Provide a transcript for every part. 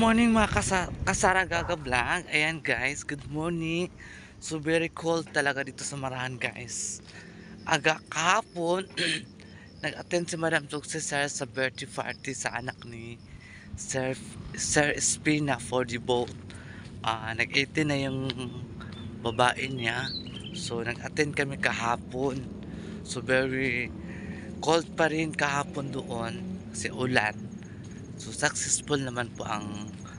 morning mga kasaragaga vlog. Ayan guys, good morning. So very cold talaga dito sa Marahan guys. Aga kahapon, nag-attend si Madam Tuxi Sir sa birthday party sa anak ni Sir Espina for the boat. Nag-18 na yung babae niya. So nag-attend kami kahapon. So very cold pa rin kahapon doon kasi ulan. So successful naman po ang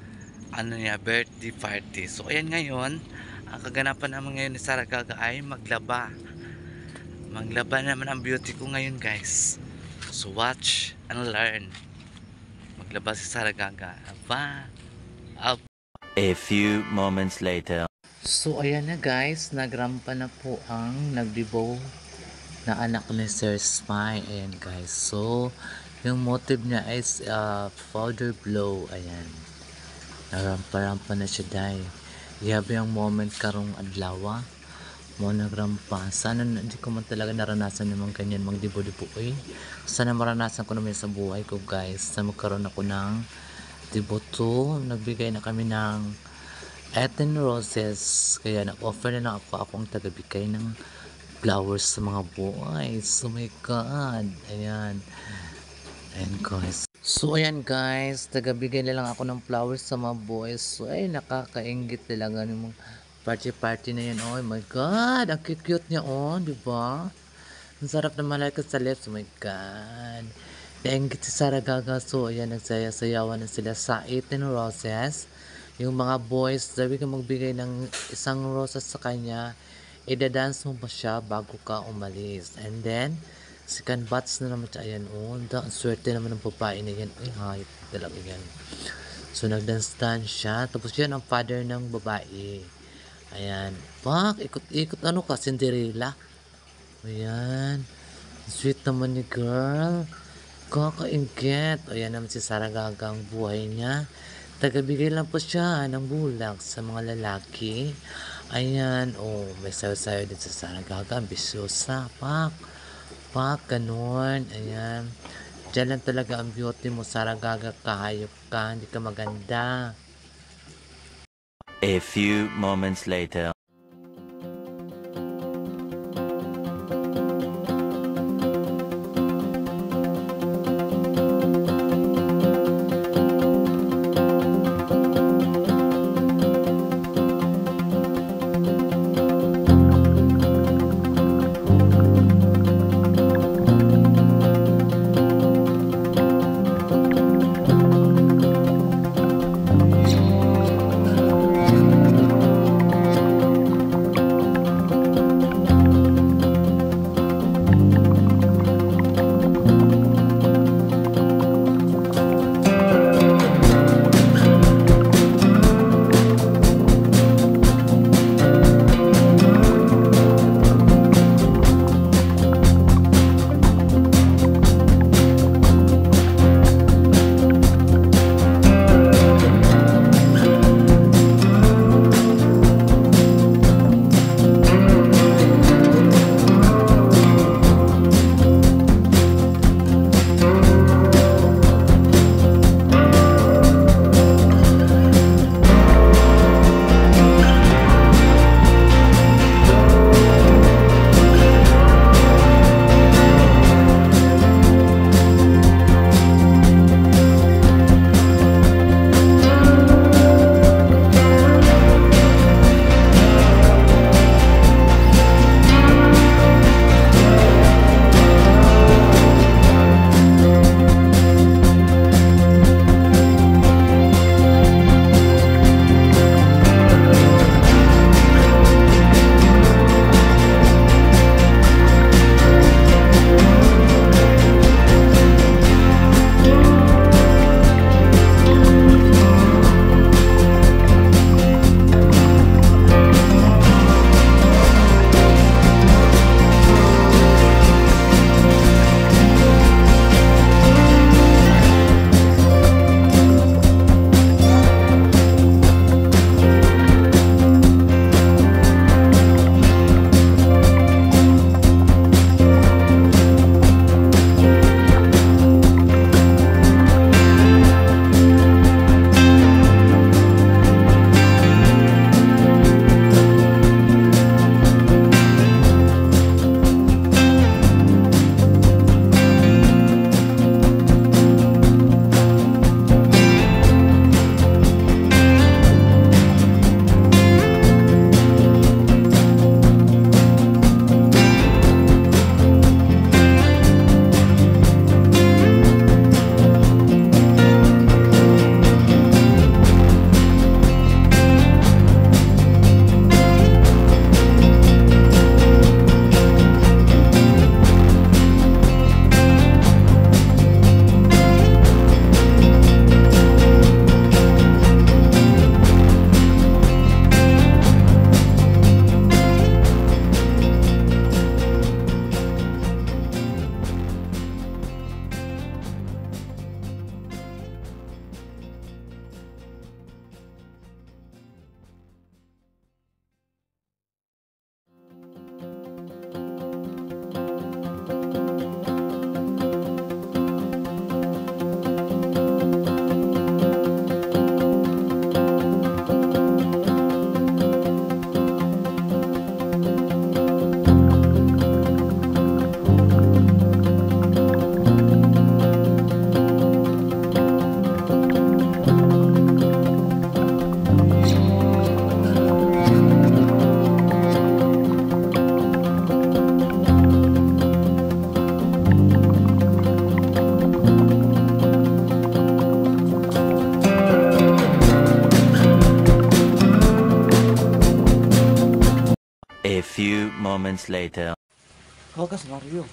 birthday party. So ayan ngayon, ang kaganapan naman ngayon ni Sarah Gaga ay maglaba. Maglaba naman ang beauty ko ngayon guys. So watch and learn. Maglaba si Sarah Gaga. Aba. Aba. A few moments later. So ayan na guys, nagrampa na po ang nagbibow na anak ni Sir Spy. Ayan guys. So yung motive niya is powder blow. Ayan. Narampa-rampa na siya dahil. Yabi ang moment karong adlaw. Mo nagrampa. Sana hindi ko man talaga naranasan yung mga ganyan magdibo-dibo. Sana maranasan ko naman sa buhay ko guys. Sana magkaroon ako ng diboto. Nagbigay na kami ng 18 roses. Kaya nag-offer na lang akong tagabigay ng flowers sa mga boys. Oh my God. Ayan. Ayan guys. So ayan guys, tagabigay na lang ako ng flowers sa mga boys. So ay nakakaingit talaga ng party na yan. Oh my God, ang cute niya oh, di ba? Ang sarap na malaki sa lips. Oh my God. Nainggit si Sarah Gaga. So ayan, nagsaya-sayawan na sila sa 18 roses. Yung mga boys, sabi ka magbigay ng isang roses sa kanya, idadance mo ba siya bago ka umalis. And then second batch na naman siya. Ayan, oh, ang swerte naman ng babae na yan. Ay, hayop talaga yan. So, nagdance-dance siya. Tapos yan, ang father ng babae. Ayan. Pak, ikot-ikot. Ano ka, Cinderella? Ayan. Sweet naman ni girl. Kakaingit. Ayan naman si Sarah Gaga ang buhay niya. Tagabigay lang po siya ng bulak sa mga lalaki. Ayan. Oh, may sayo-sayo din sa Sarah Gaga. Ambisyosa. Pak, ganun. Ayan. Diyan lang talaga ang beauty mo. Sarah Gaga, kahayop ka. Hindi ka maganda. A few moments later. A few moments later. Wagas Mario.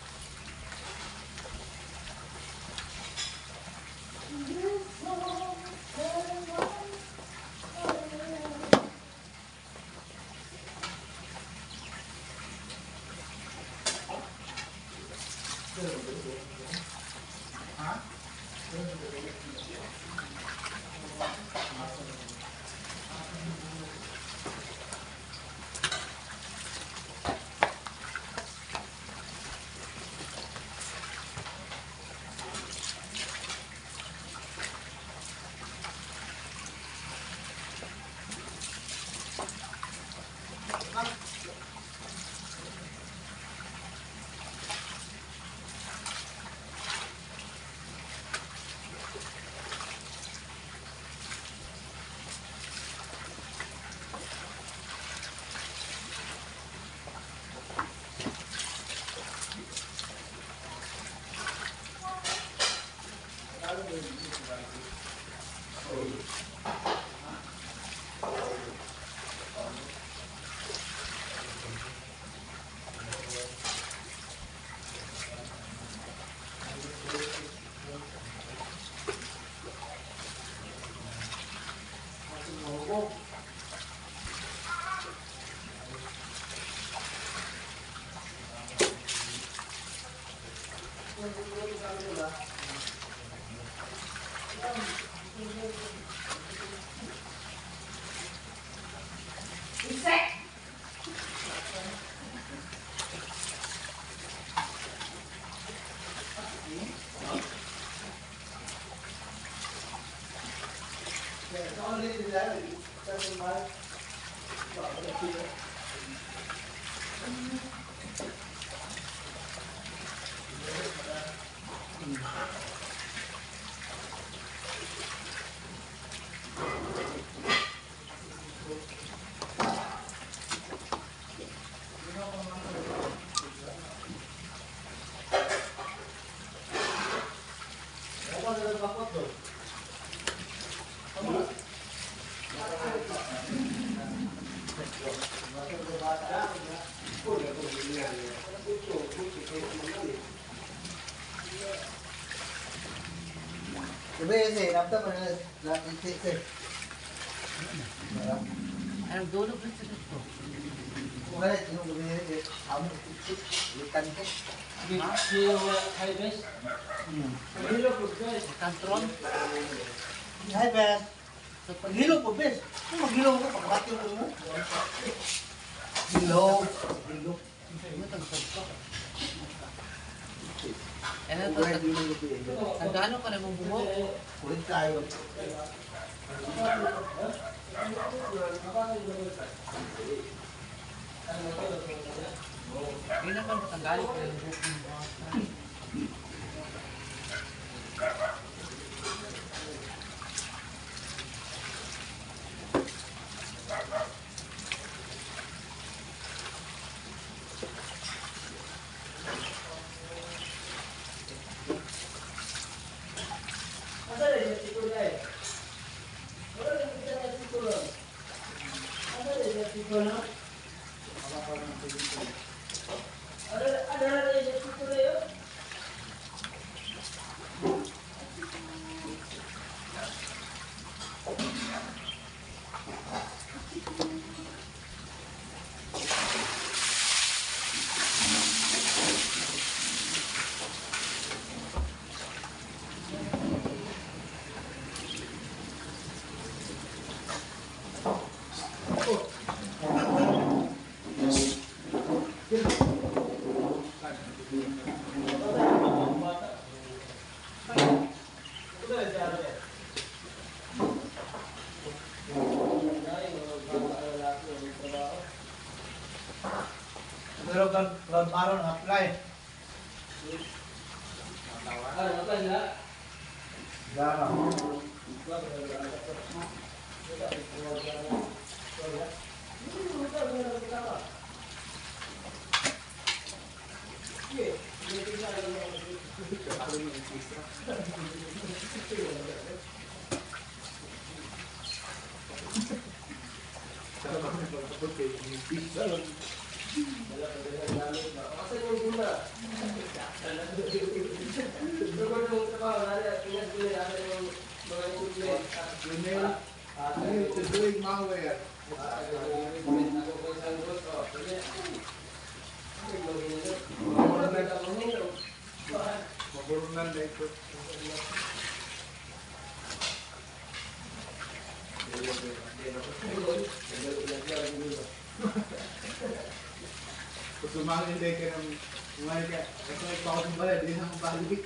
Anong dulo ba sa dito? Control? Hi, Bes. Paghilo po, Bes. Maghilo ko, pagkakati mo. Hilo. Hilo. Ano to? Sandalo ka na mong buhok? Kulit tayo. Hindi na pa tanggalin ko yung buhok ng buhok. Pero araw na apply. Gana. Sumali din ka ng umali ka. Ito ay pakot ng bala, di na akong balik.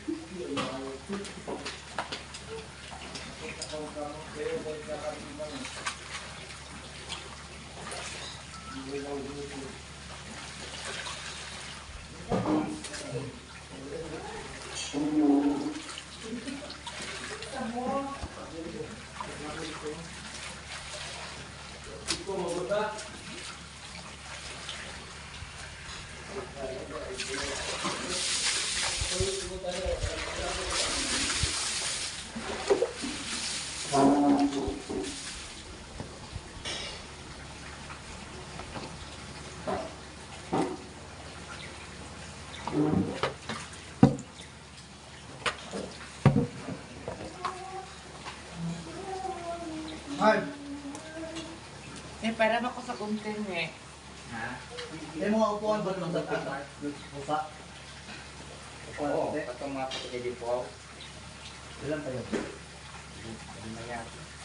Ay, Eh, para ako sa content eh. Ha? May mga upuan ba naman sa pita? Upa? Oo, patong mga kapatid po. Ilan pa yun? Maya.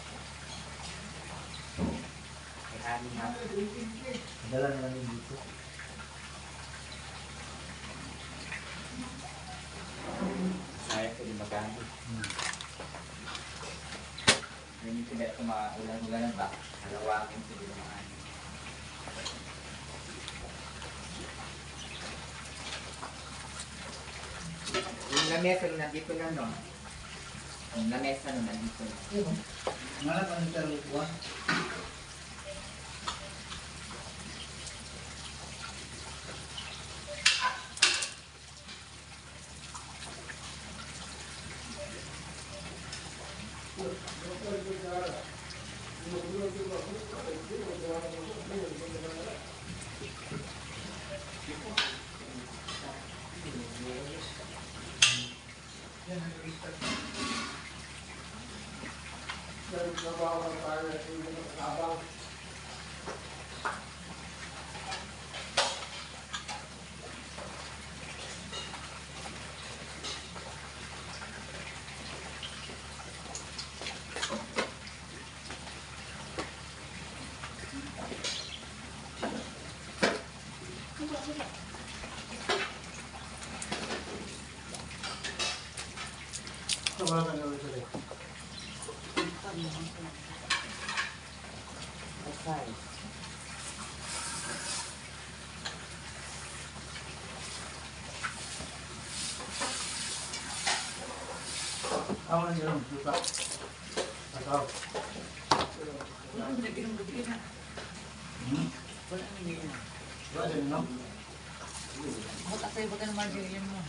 May anin na. Dala na lang yung dito. Sayang ko din magamit. Hindi ko dito mga ulan-ulanan ba? Halawakin ko din mga anin. Yung lamesa nung nandito na no? Yung lamesa nung nandito na. Ngalan pa ng pero upuan? Ito wala ka naman sila. Okay. Ako na nila, lupa. Ikaw. Wala nang naging gabi na. Wala nang naging na. Wala din, no? Baka sa'yo ba ka naman yung mo?